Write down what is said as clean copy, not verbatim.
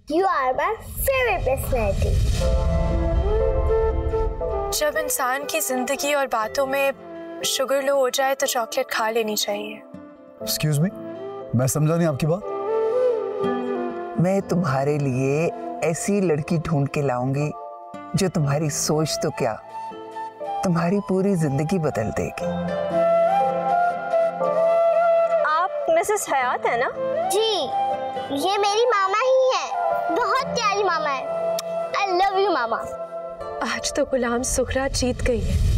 You are my favorite personality. जब इंसान की जिंदगी और बातों में शुगर लो हो जाए तो चॉकलेट खा लेनी चाहिए। Excuse me? मैं समझा नहीं आपकी बात। मैं तुम्हारे लिए ऐसी लड़की ढूंढ के लाऊंगी जो तुम्हारी सोच तो क्या, तुम्हारी पूरी जिंदगी बदल देगी। आप मिसेस हयात है ना? जी, ये मेरी मामा ही है। बहुत प्यारी मामा है। I love you मामा। आज तो गुलाम सुखरा जीत गई है।